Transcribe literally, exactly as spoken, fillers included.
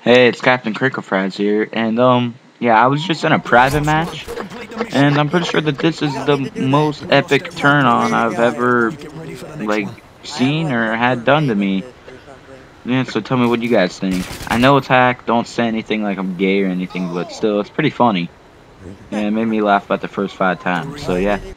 Hey, it's CaptainCrinkleFries here, and um, yeah, I was just in a private match, and I'm pretty sure that this is the most epic turn on I've ever like seen or had done to me. Yeah, so tell me what you guys think. I know it's hack. Don't say anything like I'm gay or anything, but still, it's pretty funny. Yeah, it made me laugh about the first five times. So yeah.